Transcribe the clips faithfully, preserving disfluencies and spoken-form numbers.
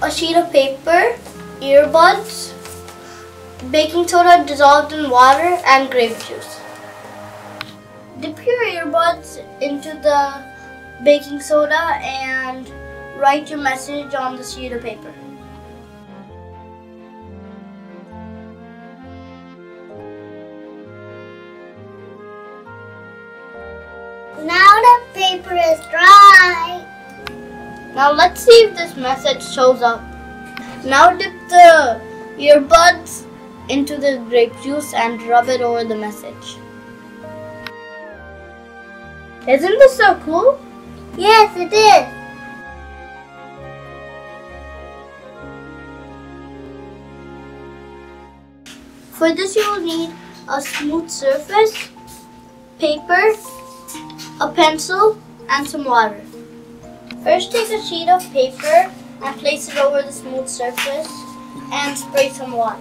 a sheet of paper, earbuds, baking soda dissolved in water, and grape juice. Dip your earbuds into the baking soda and write your message on the sheet of paper. Now the paper is dry. Now let's see if this message shows up. Now dip the earbuds into the grape juice and rub it over the message. Isn't this so cool? Yes, it is. For this you will need a smooth surface, paper, a pencil, and some water. First take a sheet of paper and place it over the smooth surface and spray some water.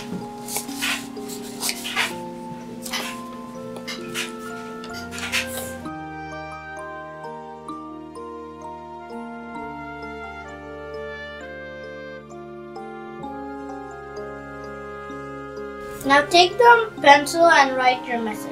Now take the pencil and write your message.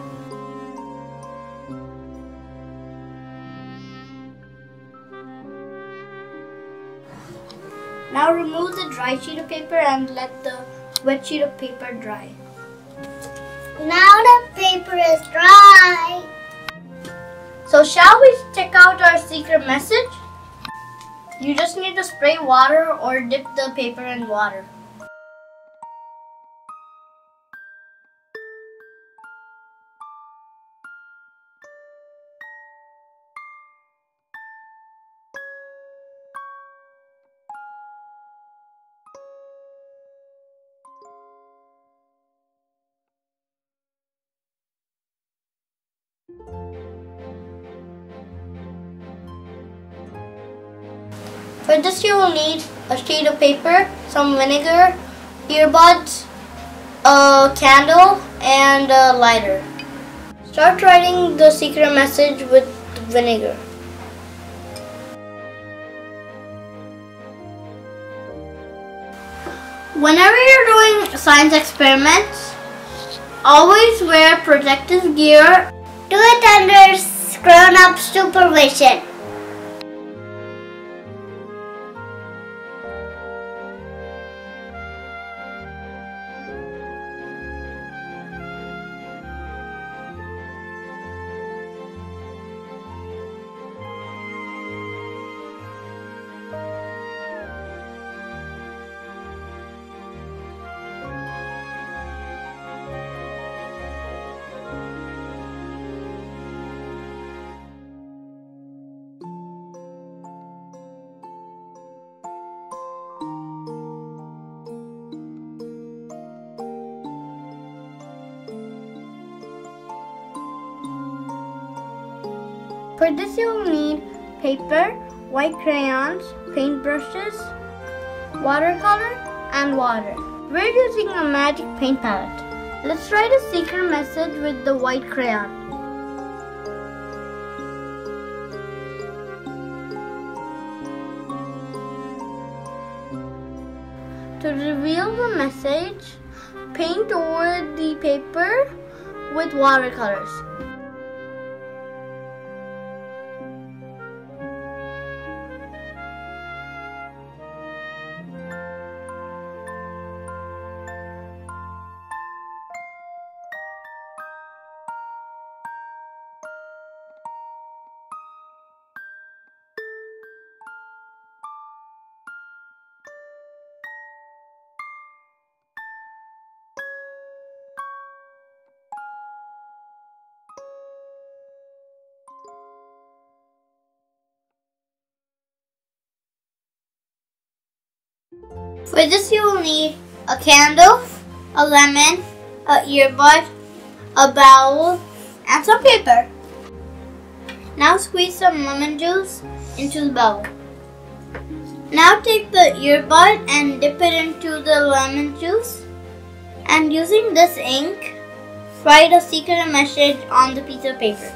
Now remove the dry sheet of paper and let the wet sheet of paper dry. Now the paper is dry. So shall we check out our secret message? You just need to spray water or dip the paper in water. For this you will need a sheet of paper, some vinegar, earbuds, a candle, and a lighter. Start writing the secret message with vinegar. Whenever you're doing science experiments, always wear protective gear. Do it under grown-up supervision. For this you will need paper, white crayons, paintbrushes, watercolor, and water. We're using a magic paint palette. Let's write a secret message with the white crayon. To reveal the message, paint over the paper with watercolors. For this you will need a candle, a lemon, a earbud, a bowl, and some paper. Now squeeze some lemon juice into the bowl. Now take the earbud and dip it into the lemon juice, and using this ink, write a secret message on the piece of paper.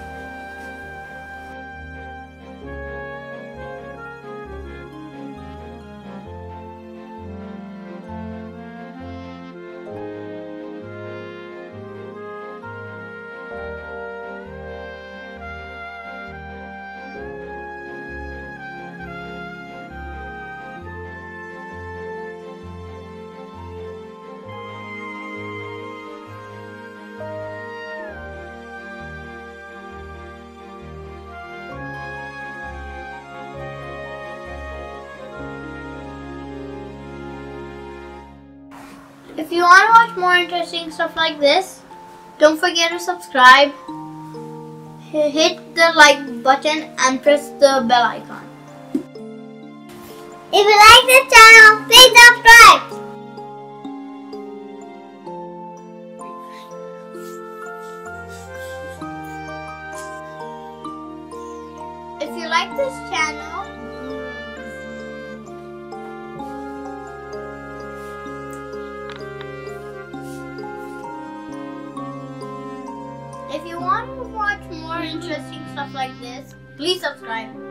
If you want to watch more interesting stuff like this, don't forget to subscribe, hit the like button and press the bell icon. If you like this channel, please subscribe. If you like this channel, if you want to watch more interesting stuff like this, please subscribe.